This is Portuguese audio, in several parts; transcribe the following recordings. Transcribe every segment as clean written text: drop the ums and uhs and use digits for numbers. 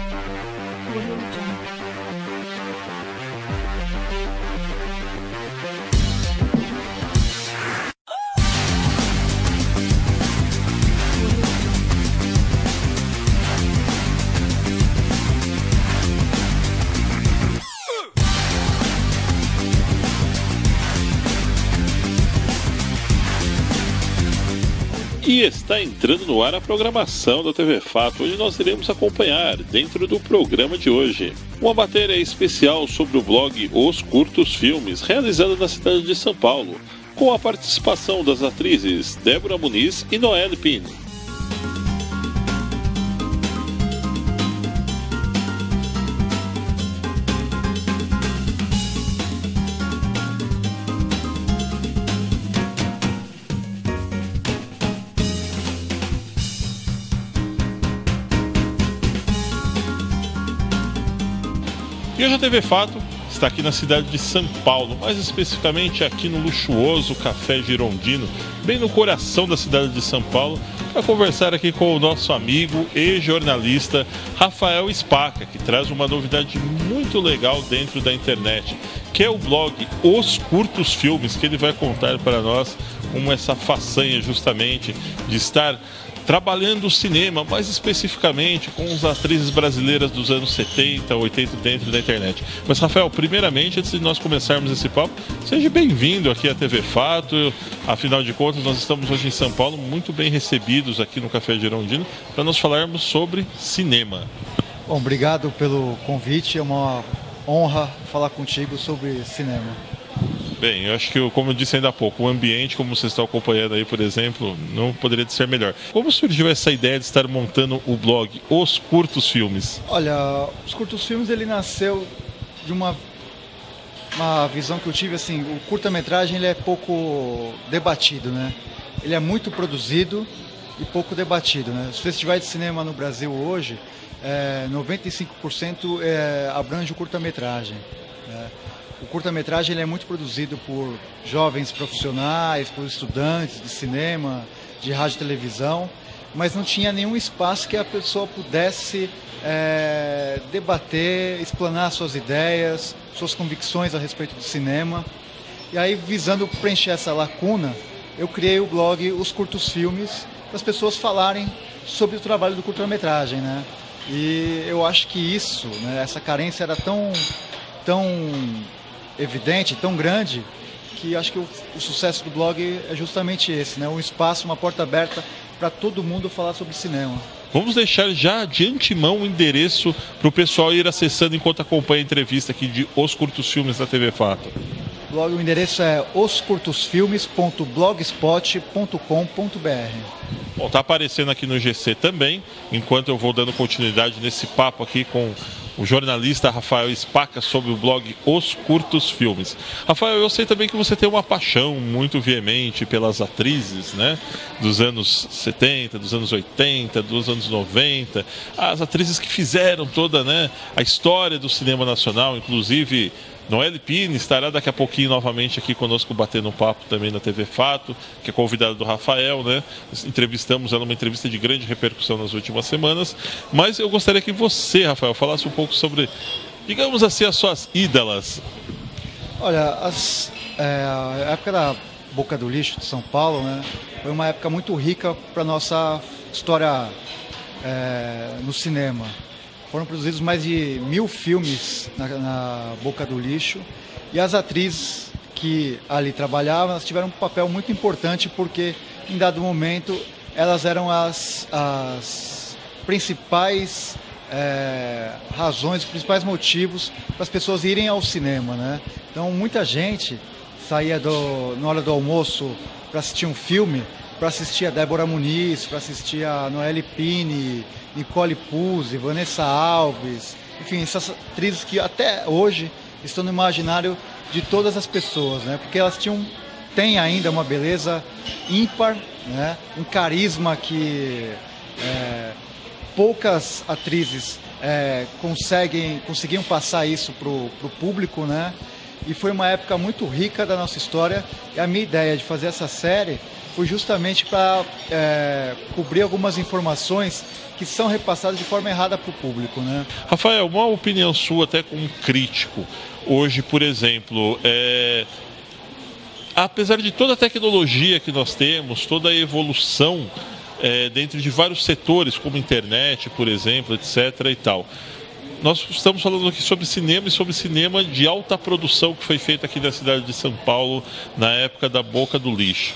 Audio Jungle. E está entrando no ar a programação da TV Fato, onde nós iremos acompanhar, dentro do programa de hoje, uma matéria especial sobre o blog Os Curtos Filmes, realizada na cidade de São Paulo, com a participação das atrizes Débora Muniz e Noelle Pini. E hoje a TV Fato está aqui na cidade de São Paulo, mais especificamente aqui no luxuoso Café Girondino, bem no coração da cidade de São Paulo, para conversar aqui com o nosso amigo e jornalista Rafael Spaca, que traz uma novidade muito legal dentro da internet, que é o blog Os Curtos Filmes, que ele vai contar para nós como essa façanha justamente de estar trabalhando o cinema, mais especificamente com as atrizes brasileiras dos anos 70, 80 dentro da internet. Mas, Rafael, primeiramente, antes de nós começarmos esse papo, seja bem-vindo aqui à TV Fato. Afinal de contas, nós estamos hoje em São Paulo, muito bem recebidos aqui no Café Girondino, para nós falarmos sobre cinema. Bom, obrigado pelo convite, é uma honra falar contigo sobre cinema. Bem, eu acho que, como eu disse ainda há pouco, o ambiente, como você está acompanhando aí, por exemplo, não poderia ser melhor. Como surgiu essa ideia de estar montando o blog Os Curtos Filmes? Olha, Os Curtos Filmes, ele nasceu de uma visão que eu tive, assim, o curta-metragem ele é pouco debatido, né? Ele é muito produzido e pouco debatido, né? Os festivais de cinema no Brasil hoje, 95% abrange o curta-metragem, né? O curta-metragem ele é muito produzido por jovens profissionais, por estudantes de cinema, de rádio e televisão, mas não tinha nenhum espaço que a pessoa pudesse debater, explanar suas ideias, suas convicções a respeito do cinema. E aí, visando preencher essa lacuna, eu criei o blog Os Curtos Filmes, para as pessoas falarem sobre o trabalho do curta-metragem, né? E eu acho que isso, né, essa carência era tão evidente, tão grande, que acho que o sucesso do blog é justamente esse, né? Um espaço, uma porta aberta para todo mundo falar sobre cinema. Vamos deixar já de antemão o endereço para o pessoal ir acessando enquanto acompanha a entrevista aqui de Os Curtos Filmes da TV Fato. O endereço é oscurtosfilmes.blogspot.com.br. Bom, tá aparecendo aqui no GC também, enquanto eu vou dando continuidade nesse papo aqui com o jornalista Rafael Spaca sobre o blog Os Curtos Filmes. Rafael, eu sei também que você tem uma paixão muito veemente pelas atrizes, né? Dos anos 70, dos anos 80, dos anos 90, as atrizes que fizeram toda, né, a história do cinema nacional, inclusive Noelle Pini estará daqui a pouquinho novamente aqui conosco batendo um papo também na TV Fato, que é convidada do Rafael, né? Entrevistamos ela numa entrevista de grande repercussão nas últimas semanas, mas eu gostaria que você, Rafael, falasse um pouco sobre, digamos assim, as suas ídolas. Olha, a época da Boca do Lixo de São Paulo, né, foi uma época muito rica para a nossa história no cinema. Foram produzidos mais de 1000 filmes na Boca do Lixo, e as atrizes que ali trabalhavam, elas tiveram um papel muito importante, porque em dado momento elas eram as principais razões, os principais motivos para as pessoas irem ao cinema, né? Então muita gente saía na hora do almoço para assistir um filme, para assistir a Débora Muniz, para assistir a Noelle Pini, Nicole Puzzi, Vanessa Alves, enfim, essas atrizes que até hoje estão no imaginário de todas as pessoas, né? Porque elas têm ainda uma beleza ímpar, né? Um carisma que poucas atrizes conseguiam passar isso pro público, né? e foi uma época muito rica da nossa história. E a minha ideia de fazer essa série foi justamente para cobrir algumas informações que são repassadas de forma errada para o público, né? Rafael, uma opinião sua até como crítico. Hoje, por exemplo, apesar de toda a tecnologia que nós temos, toda a evolução dentro de vários setores, como internet, por exemplo, etc. e tal, nós estamos falando aqui sobre cinema e sobre cinema de alta produção que foi feito aqui na cidade de São Paulo na época da Boca do Lixo.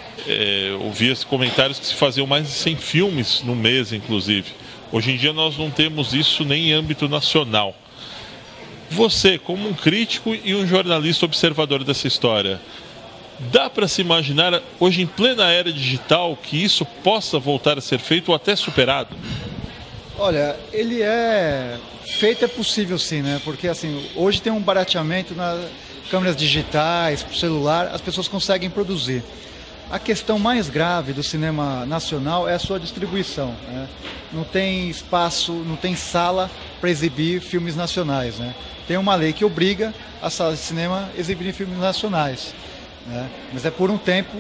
Ouvi comentários que se faziam mais de 100 filmes no mês, inclusive. Hoje em dia nós não temos isso nem em âmbito nacional. Você, como um crítico e um jornalista observador dessa história, dá para se imaginar, hoje em plena era digital, que isso possa voltar a ser feito ou até superado? Olha, ele é feito, é possível sim, né? Porque assim, hoje tem um barateamento nas câmeras digitais, pro celular, as pessoas conseguem produzir. A questão mais grave do cinema nacional é a sua distribuição, né? Não tem espaço, não tem sala para exibir filmes nacionais, né? Tem uma lei que obriga as salas de cinema a exibirem filmes nacionais, né? Mas é por um tempo,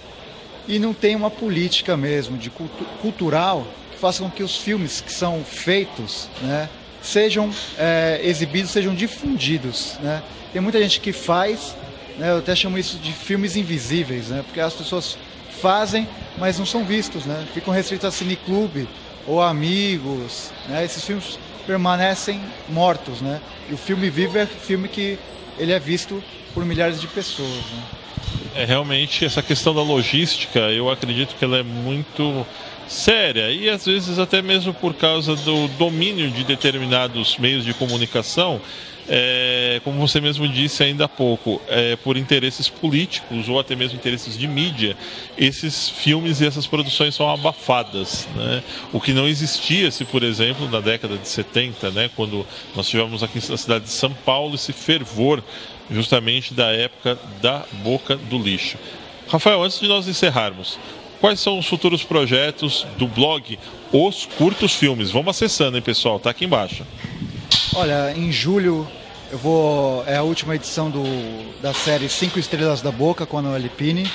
e não tem uma política mesmo de cultural que faça com que os filmes que são feitos, né, sejam exibidos, sejam difundidos, né? Tem muita gente que faz, né, eu até chamo isso de filmes invisíveis, né? Porque as pessoas fazem, mas não são vistos, né? Ficam restritos a cineclube ou amigos, né? Esses filmes permanecem mortos, né? E o filme vivo é filme que ele é visto por milhares de pessoas, né? Realmente essa questão da logística, eu acredito que ela é muito séria e às vezes até mesmo por causa do domínio de determinados meios de comunicação, como você mesmo disse ainda há pouco, por interesses políticos ou até mesmo interesses de mídia, esses filmes e essas produções são abafadas, né? O que não existia, se por exemplo, na década de 70, né, quando nós tivemos aqui na cidade de São Paulo esse fervor justamente da época da Boca do Lixo. Rafael, antes de nós encerrarmos, quais são os futuros projetos do blog Os Curtos Filmes? Vamos acessando, hein, pessoal? Tá aqui embaixo. Olha, em julho é a última edição da série 5 Estrelas da Boca com a Noelle Pini.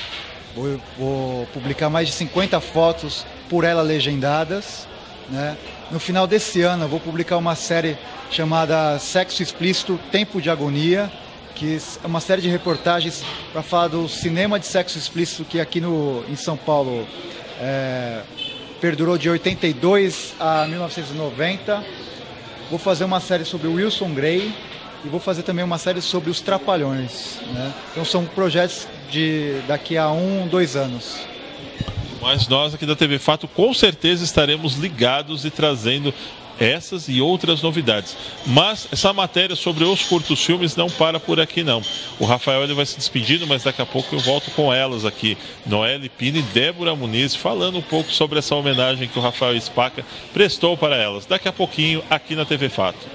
Vou publicar mais de 50 fotos por ela legendadas, né? No final desse ano eu vou publicar uma série chamada Sexo Explícito, Tempo de Agonia, que é uma série de reportagens para falar do cinema de sexo explícito que aqui em São Paulo perdurou de 82 a 1990. Vou fazer uma série sobre o Wilson Grey e vou fazer também uma série sobre os Trapalhões, né? Então são projetos de daqui a 2 anos. Mas nós aqui da TV Fato com certeza estaremos ligados e trazendo essas e outras novidades. Mas essa matéria sobre os curtos filmes não para por aqui não. O Rafael ele vai se despedindo, mas daqui a pouco eu volto com elas aqui. Noelle Pini e Débora Muniz falando um pouco sobre essa homenagem que o Rafael Spaca prestou para elas. Daqui a pouquinho aqui na TV Fato.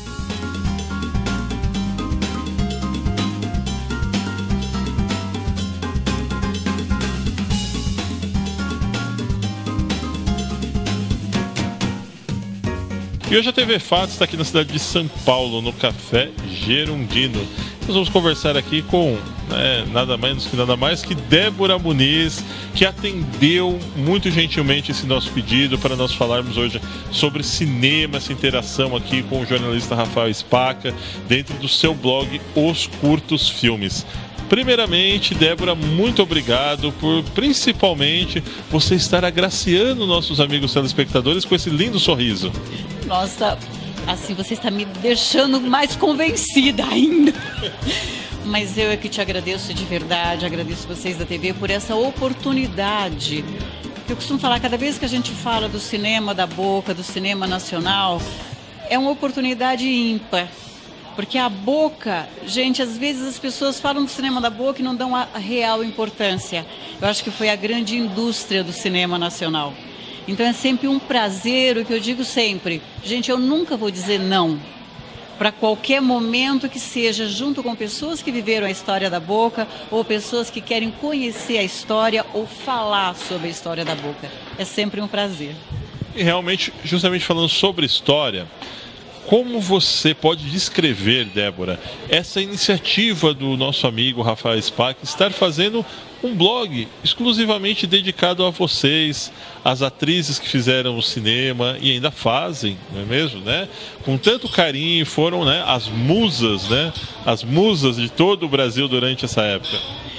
E hoje a TV Fato está aqui na cidade de São Paulo, no Café Gerundino. Nós vamos conversar aqui com nada mais que Débora Muniz, que atendeu muito gentilmente esse nosso pedido para nós falarmos hoje sobre cinema, essa interação aqui com o jornalista Rafael Spaca, dentro do seu blog Os Curtos Filmes. Primeiramente, Débora, muito obrigado por, principalmente, você estar agraciando nossos amigos telespectadores com esse lindo sorriso. Nossa, assim, você está me deixando mais convencida ainda. Mas eu é que te agradeço de verdade, agradeço vocês da TV por essa oportunidade. Eu costumo falar, cada vez que a gente fala do cinema da Boca, do cinema nacional, é uma oportunidade ímpar. Porque a Boca, gente, às vezes as pessoas falam do cinema da Boca e não dão a real importância. Eu acho que foi a grande indústria do cinema nacional. Então é sempre um prazer, o que eu digo sempre. Gente, eu nunca vou dizer não para qualquer momento que seja, junto com pessoas que viveram a história da Boca ou pessoas que querem conhecer a história ou falar sobre a história da Boca. É sempre um prazer. E realmente, justamente falando sobre história, como você pode descrever, Débora, essa iniciativa do nosso amigo Rafael Spack estar fazendo um blog exclusivamente dedicado a vocês, às atrizes que fizeram o cinema e ainda fazem, não é mesmo, né? Com tanto carinho, foram, né, as musas, né? As musas de todo o Brasil durante essa época.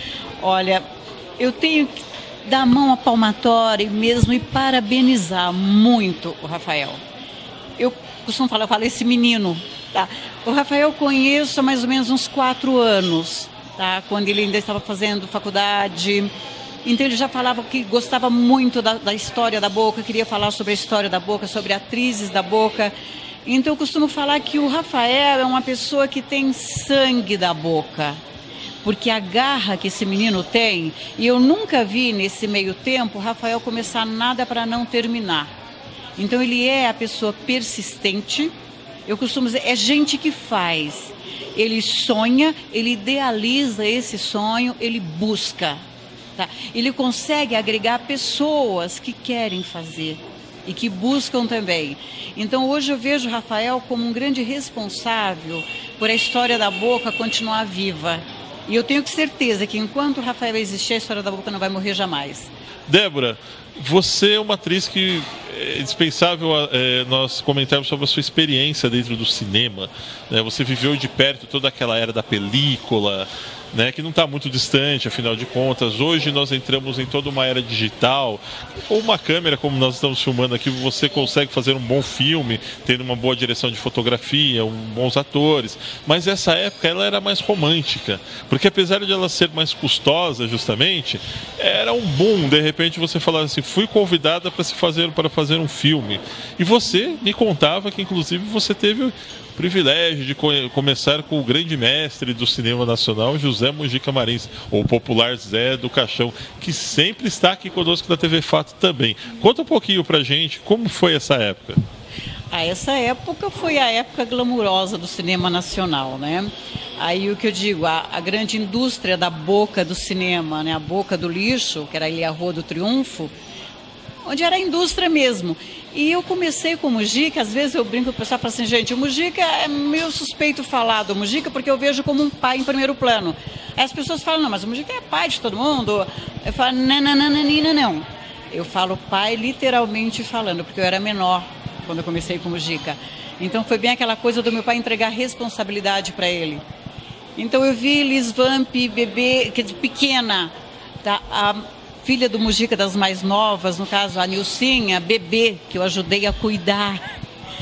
Olha, eu tenho que dar a mão à palmatória mesmo e parabenizar muito o Rafael. Eu costumo falar, eu falo esse menino, tá? O Rafael eu conheço há mais ou menos uns 4 anos, tá? Quando ele ainda estava fazendo faculdade. Então ele já falava que gostava muito da história da Boca, queria falar sobre a história da Boca, sobre atrizes da Boca. Então eu costumo falar que o Rafael é uma pessoa que tem sangue da Boca. Porque a garra que esse menino tem, e eu nunca vi nesse meio tempo o Rafael começar nada para não terminar. Então ele é a pessoa persistente, eu costumo dizer, é gente que faz. Ele sonha, ele idealiza esse sonho, ele busca. Tá? Ele consegue agregar pessoas que querem fazer e que buscam também. Então hoje eu vejo o Rafael como um grande responsável por a história da Boca continuar viva. E eu tenho certeza que enquanto o Rafael existir, a história da Boca não vai morrer jamais. Débora, você é uma atriz que é dispensável nós comentarmos sobre a sua experiência dentro do cinema, né? Você viveu de perto toda aquela era da película, né, que não está muito distante, afinal de contas. Hoje nós entramos em toda uma era digital. Com uma câmera, como nós estamos filmando aqui, você consegue fazer um bom filme, tendo uma boa direção de fotografia, bons atores. Mas essa época ela era mais romântica, porque apesar de ela ser mais custosa, justamente, era um boom. De repente você falava assim, fui convidada para fazer um filme. E você me contava que, inclusive, você teve o privilégio de começar com o grande mestre do cinema nacional, José Mujica Marins, ou popular Zé do Caixão, que sempre está aqui conosco na TV Fato também. Conta um pouquinho pra gente como foi essa época. Essa época foi a época glamurosa do cinema nacional, né? Aí o que eu digo, a grande indústria da Boca do cinema, né? A Boca do Lixo, que era ali a Rua do Triunfo, onde era a indústria mesmo. E eu comecei com o Mujica, às vezes eu brinco com o pessoal e falo assim, gente, o Mujica é meio suspeito falar do Mujica porque eu vejo como um pai em primeiro plano. Aí as pessoas falam, não, mas o Mujica é pai de todo mundo. Eu falo, não. Eu falo pai literalmente falando, porque eu era menor quando eu comecei com o Mujica. Então foi bem aquela coisa do meu pai entregar responsabilidade para ele. Então eu vi Liz Vamp, bebê, quer dizer, pequena, tá? A filha do Mujica, das mais novas, no caso a Nilcinha, bebê, que eu ajudei a cuidar.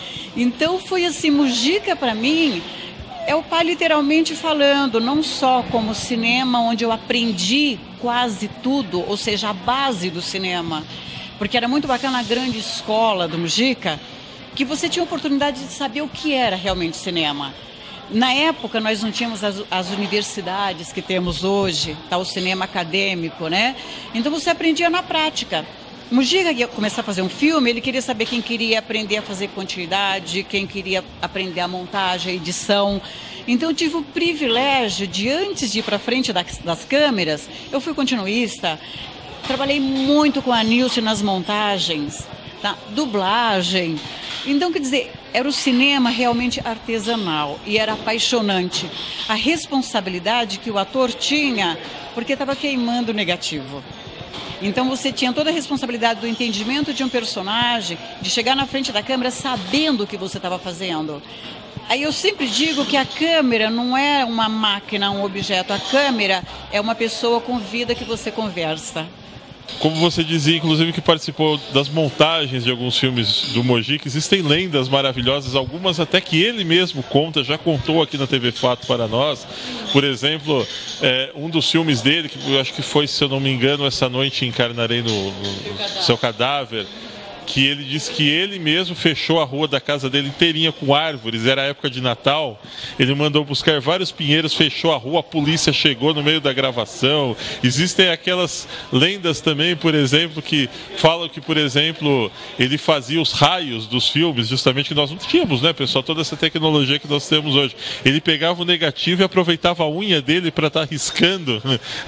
Então foi assim, Mujica para mim é o pai literalmente falando, não só como cinema, onde eu aprendi quase tudo, ou seja, a base do cinema, porque era muito bacana a grande escola do Mujica, que você tinha a oportunidade de saber o que era realmente cinema. Na época, nós não tínhamos as universidades que temos hoje, tá, o cinema acadêmico, né? Então, você aprendia na prática. O Mujica ia começar a fazer um filme, ele queria saber quem queria aprender a fazer continuidade, quem queria aprender a montagem, a edição. Então, eu tive o privilégio de, antes de ir para frente das câmeras, eu fui continuista, trabalhei muito com a Nilce nas montagens, tá? Dublagem. Então, quer dizer, era o cinema realmente artesanal e era apaixonante. A responsabilidade que o ator tinha, porque estava queimando o negativo. Então você tinha toda a responsabilidade do entendimento de um personagem, de chegar na frente da câmera sabendo o que você estava fazendo. Aí eu sempre digo que a câmera não é uma máquina, um objeto. A câmera é uma pessoa com vida que você conversa. Como você dizia, inclusive, que participou das montagens de alguns filmes do Mujica, existem lendas maravilhosas, algumas até que ele mesmo conta, já contou aqui na TV Fato para nós. Por exemplo, um dos filmes dele, que eu acho que foi, se eu não me engano, Essa Noite Encarnarei no Seu Cadáver, que ele disse que ele mesmo fechou a rua da casa dele inteirinha com árvores, era a época de Natal, ele mandou buscar vários pinheiros, fechou a rua, a polícia chegou no meio da gravação. Existem aquelas lendas também, por exemplo, que falam que, por exemplo, ele fazia os raios dos filmes, justamente que nós não tínhamos, né, pessoal, toda essa tecnologia que nós temos hoje. Ele pegava o negativo e aproveitava a unha dele para estar riscando,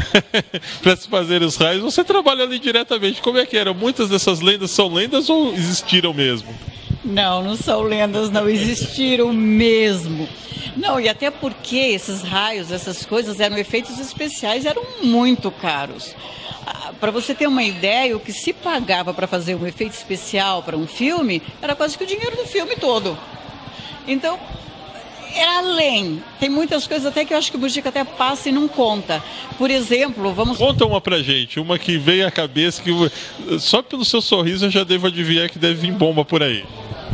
para se fazer os raios. Você trabalha ali diretamente, como é que era? Muitas dessas lendas são lendas ou existiram mesmo? Não, não são lendas, não existiram mesmo. Não, e até porque esses raios, essas coisas eram efeitos especiais, eram muito caros. Para você ter uma ideia, o que se pagava para fazer um efeito especial para um filme era quase que o dinheiro do filme todo. Então, era além. Tem muitas coisas até que eu acho que o Mujica até passa e não conta. Por exemplo, vamos... Conta uma pra gente, uma que veio à cabeça, que só pelo seu sorriso eu já devo adivinhar que deve vir bomba por aí.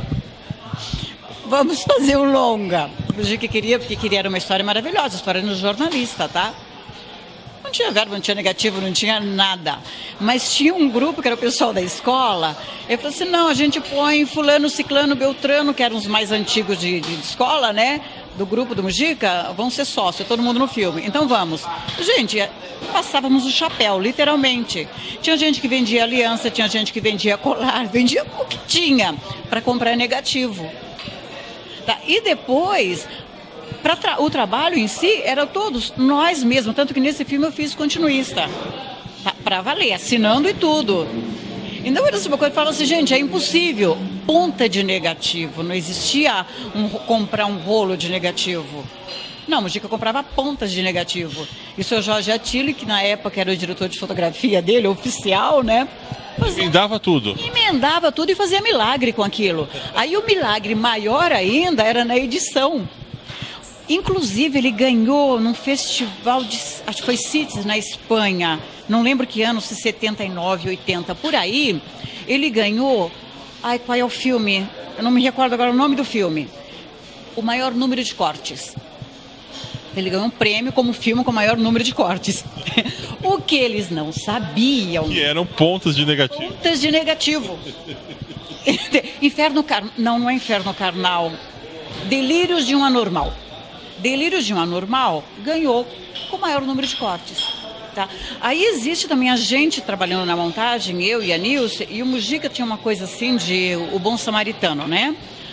Vamos fazer um longa. O Mujica queria, porque queria, era uma história maravilhosa, história no jornalista, tá? Não tinha verbo, não tinha negativo, não tinha nada. Mas tinha um grupo, que era o pessoal da escola, ele falou assim, não, a gente põe fulano, ciclano, beltrano, que eram os mais antigos de escola, né? Do grupo do Mujica, vão ser sócios, todo mundo no filme. Então vamos. Gente, passávamos o chapéu, literalmente. Tinha gente que vendia aliança, tinha gente que vendia colar, vendia o que tinha para comprar negativo. Tá? E depois... o trabalho em si era todos nós mesmos, tanto que nesse filme eu fiz continuista, tá? Para valer, assinando e tudo. Então era assim, uma coisa que falava assim, gente, é impossível, ponta de negativo, não existia comprar um rolo de negativo. Não, o Mujica comprava pontas de negativo. E o seu Jorge Attili, que na época era o diretor de fotografia dele, oficial, né? Emendava tudo. Emendava tudo e fazia milagre com aquilo. Aí o milagre maior ainda era na edição. Inclusive, ele ganhou num festival de, acho que foi Sitges, na Espanha, não lembro que ano, se 79, 80, por aí, ele ganhou, qual é o filme? Eu não me recordo agora o nome do filme. O maior número de cortes. Ele ganhou um prêmio como filme com o maior número de cortes. O que eles não sabiam... Que eram pontas de negativo. Pontas de negativo. Inferno Carnal, não é Inferno Carnal, Delírios de um Anormal. Delírios de um Anormal ganhou com o maior número de cortes. Tá? Aí existe também a gente trabalhando na montagem, eu e a Nilce, e o Mujica tinha uma coisa assim de o bom samaritano, né?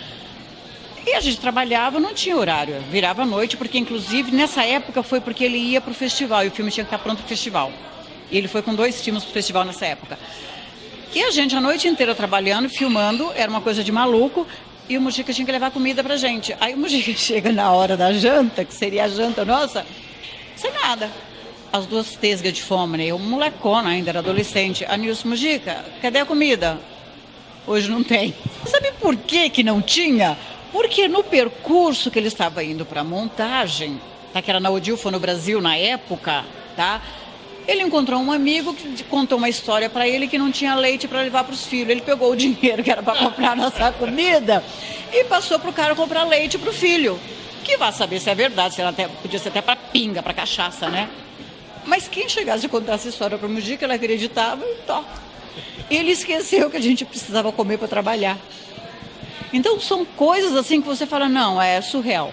E a gente trabalhava, não tinha horário, virava à noite, porque inclusive nessa época foi porque ele ia para o festival, e o filme tinha que estar pronto para o festival. E ele foi com 2 filmes para o festival nessa época. E a gente a noite inteira trabalhando, filmando, era uma coisa de maluco, e o Mujica tinha que levar comida pra gente. Aí o Mujica chega na hora da janta, que seria a janta nossa, sem nada. As 2 tesgas de fome, né? Eu molecona ainda, era adolescente. A Nilce, Mujica, cadê a comida? Hoje não tem. Sabe por que não tinha? Porque no percurso que ele estava indo para a montagem, tá? Que era na Odilfa no Brasil na época, tá? Ele encontrou um amigo que contou uma história para ele que não tinha leite para levar para os filhos. Ele pegou o dinheiro que era para comprar a nossa comida e passou para o cara comprar leite para o filho. Que vai saber se é verdade, se ela até, podia ser até para pinga, para cachaça, né? Mas quem chegasse a contar essa história para o Mujica, ela acreditava e tó. Ele esqueceu que a gente precisava comer para trabalhar. Então são coisas assim que você fala, não, é surreal.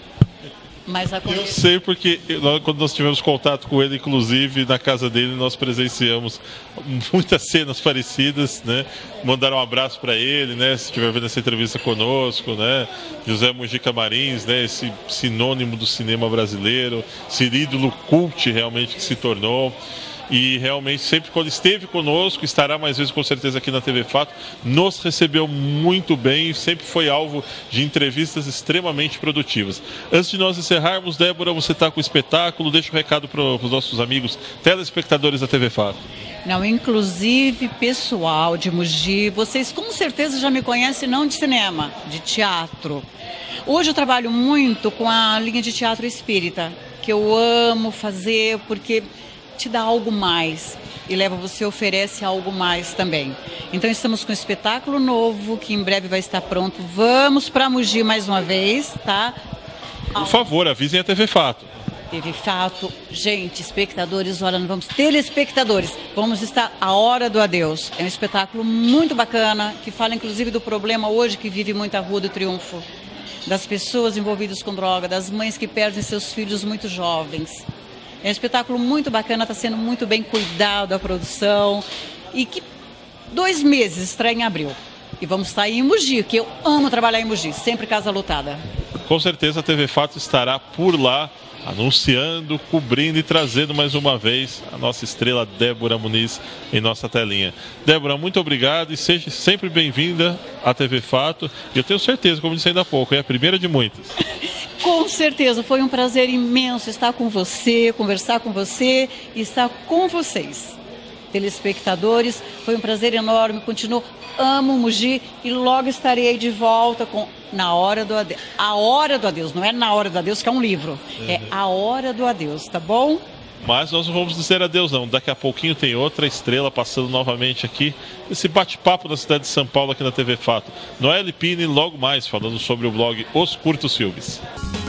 Mas eu sei porque quando nós tivemos contato com ele, inclusive na casa dele, nós presenciamos muitas cenas parecidas, né? Mandaram um abraço para ele, né? Se estiver vendo essa entrevista conosco, né? José Mujica Marins, né? Esse sinônimo do cinema brasileiro, esse ídolo cult realmente que se tornou. E realmente sempre quando esteve conosco, estará mais vezes com certeza aqui na TV Fato, nos recebeu muito bem e sempre foi alvo de entrevistas extremamente produtivas. Antes de nós encerrarmos, Débora, você está com o espetáculo, deixa um recado para os nossos amigos telespectadores da TV Fato. Não, inclusive pessoal de Mogi, vocês com certeza já me conhecem não de cinema, de teatro. Hoje eu trabalho muito com a linha de teatro espírita, que eu amo fazer porque te dá algo mais e leva você, oferece algo mais também. Então estamos com um espetáculo novo que em breve vai estar pronto. Vamos para Mogi mais uma vez, tá? Por favor, avisem a TV Fato. TV Fato, gente, espectadores, olha, vamos, telespectadores, vamos estar a hora do adeus. É um espetáculo muito bacana, que fala inclusive do problema hoje que vive muita Rua do Triunfo, das pessoas envolvidas com droga, das mães que perdem seus filhos muito jovens. É um espetáculo muito bacana, está sendo muito bem cuidado a produção e que 2 meses estreia em abril. E vamos estar em Mogi, que eu amo trabalhar em Mogi, sempre casa lotada. Com certeza a TV Fato estará por lá, anunciando, cobrindo e trazendo mais uma vez a nossa estrela Débora Muniz em nossa telinha. Débora, muito obrigado e seja sempre bem-vinda à TV Fato. E eu tenho certeza, como disse ainda há pouco, é a primeira de muitas. Com certeza, foi um prazer imenso estar com você, conversar com você e estar com vocês, telespectadores. Foi um prazer enorme, continuo, amo Mogi e logo estarei de volta com Na Hora do Adeus. A Hora do Adeus, não é Na Hora do Adeus, que é um livro, é A Hora do Adeus, tá bom? Mas nós não vamos dizer adeus não, daqui a pouquinho tem outra estrela passando novamente aqui, esse bate-papo na cidade de São Paulo aqui na TV Fato. Noelle Pini logo mais falando sobre o blog Os Curtos Filmes.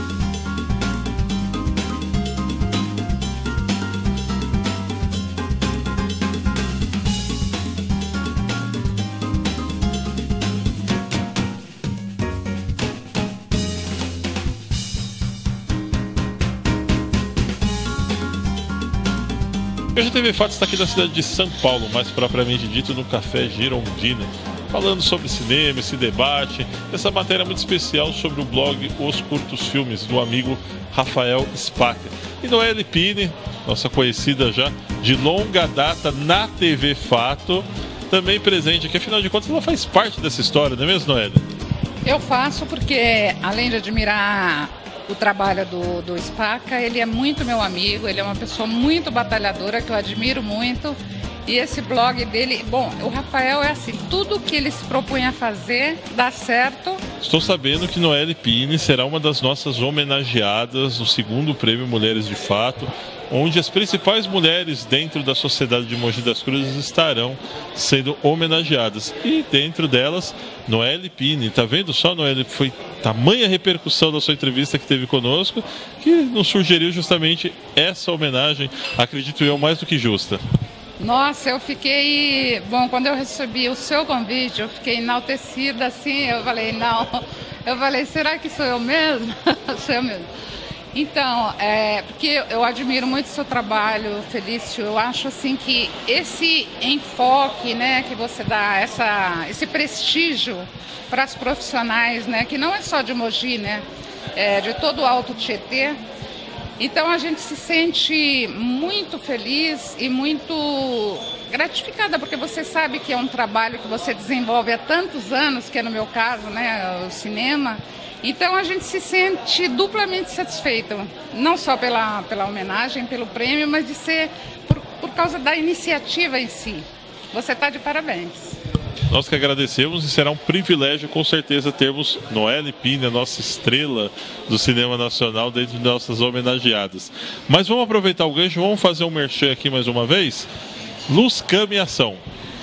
Hoje a TV Fato está aqui na cidade de São Paulo, mais propriamente dito no Café Girondino, falando sobre cinema, esse debate, essa matéria muito especial sobre o blog Os Curtos Filmes, do amigo Rafael Spaca. E Noelle Pini, nossa conhecida já de longa data na TV Fato, também presente aqui, afinal de contas ela faz parte dessa história, não é mesmo, Noelle? Eu faço porque, além de admirar o trabalho do Spaca, ele é muito meu amigo, ele é uma pessoa muito batalhadora, que eu admiro muito. E esse blog dele, bom, o Rafael é assim, tudo que ele se propõe a fazer dá certo. Estou sabendo que Noelle Pini será uma das nossas homenageadas no segundo prêmio Mulheres de Fato, onde as principais mulheres dentro da sociedade de Mogi das Cruzes estarão sendo homenageadas. E dentro delas, Noelle Pini. Tá vendo só, Noelle? Foi tamanha repercussão da sua entrevista que teve conosco, que nos sugeriu justamente essa homenagem, acredito eu, mais do que justa. Nossa, eu fiquei... Bom, quando eu recebi o seu convite, eu fiquei enaltecida, assim, eu falei, não... Eu falei, será que sou eu mesmo? Sou eu mesmo. Então, porque eu admiro muito o seu trabalho, Felício. Eu acho, assim, que esse enfoque, né, que você dá, esse prestígio para as profissionais, né, que não é só de Mogi, né, de todo o Alto Tietê. Então a gente se sente muito feliz e muito gratificada, porque você sabe que é um trabalho que você desenvolve há tantos anos, que é no meu caso, né, o cinema. Então a gente se sente duplamente satisfeito, não só pela homenagem, pelo prêmio, mas de ser por causa da iniciativa em si. Você está de parabéns. Nós que agradecemos e será um privilégio com certeza termos Noelle Pini, a nossa estrela do cinema nacional, dentro de nossas homenageadas. Mas vamos aproveitar o gancho, vamos fazer um merchan aqui mais uma vez. Luz, Cama e Ação.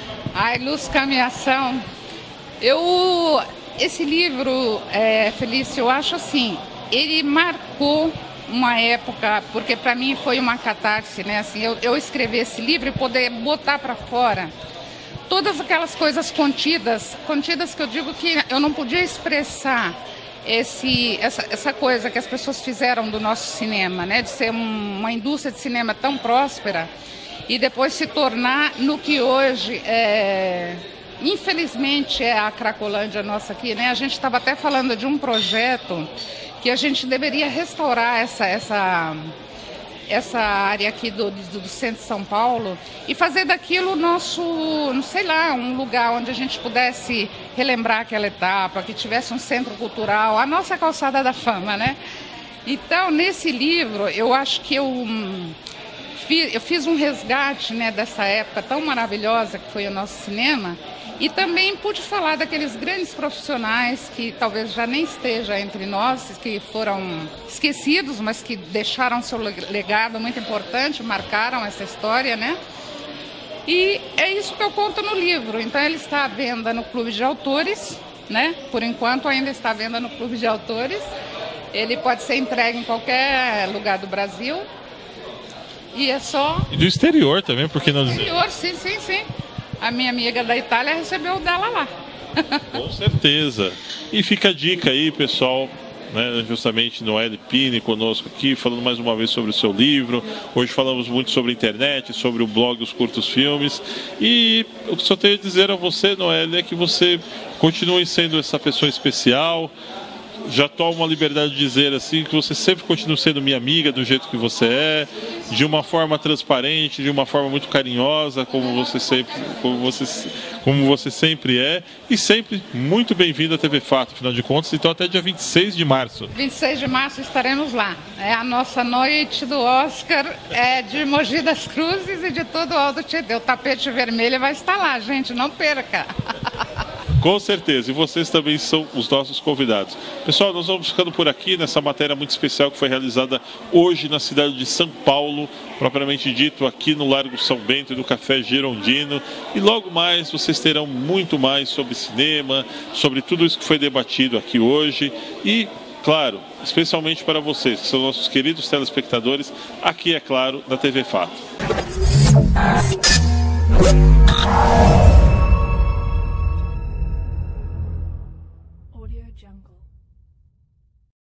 Ai, Luz, Cama e Ação. Esse livro, Felício, eu acho assim, ele marcou uma época, porque para mim foi uma catarse, né? Assim, eu escrever esse livro e poder botar para fora todas aquelas coisas contidas que eu digo que eu não podia expressar essa coisa que as pessoas fizeram do nosso cinema, né? De ser uma indústria de cinema tão próspera e depois se tornar no que hoje infelizmente é a Cracolândia nossa aqui, né? A gente estava até falando de um projeto que a gente deveria restaurar essa área aqui do centro de São Paulo e fazer daquilo nosso, não sei lá, um lugar onde a gente pudesse relembrar aquela etapa, que tivesse um centro cultural, a nossa calçada da fama, né? Então, nesse livro, eu acho que eu fiz um resgate, né, dessa época tão maravilhosa que foi o nosso cinema. E também pude falar daqueles grandes profissionais que talvez já nem esteja entre nós, que foram esquecidos, mas que deixaram seu legado muito importante, marcaram essa história, né? E é isso que eu conto no livro. Então ele está à venda no Clube de Autores, né? Por enquanto ainda está à venda no Clube de Autores. Ele pode ser entregue em qualquer lugar do Brasil. E é só... E do exterior também, porque não dizer? Exterior, sim. A minha amiga da Itália recebeu o dela lá. Com certeza. E fica a dica aí, pessoal, né, justamente Noelle Pini conosco aqui, falando mais uma vez sobre o seu livro. Hoje falamos muito sobre a internet, sobre o blog Os Curtos Filmes. E o que só tenho a dizer a você, Noelle, é que você continue sendo essa pessoa especial, já tomo a liberdade de dizer assim que você sempre continua sendo minha amiga do jeito que você é, de uma forma transparente, de uma forma muito carinhosa, como você sempre é, e sempre muito bem-vindo à TV Fato, afinal de contas. Então até dia 26 de março. 26 de março estaremos lá. É a nossa noite do Oscar, de Mogi das Cruzes e de todo o Alto Tietê. O tapete vermelho vai estar lá, gente, não perca. Com certeza, e vocês também são os nossos convidados. Pessoal, nós vamos ficando por aqui nessa matéria muito especial que foi realizada hoje na cidade de São Paulo, propriamente dito aqui no Largo São Bento e do Café Girondino. E logo mais vocês terão muito mais sobre cinema, sobre tudo isso que foi debatido aqui hoje e, claro, especialmente para vocês, que são nossos queridos telespectadores, aqui, é claro, na TV Fato.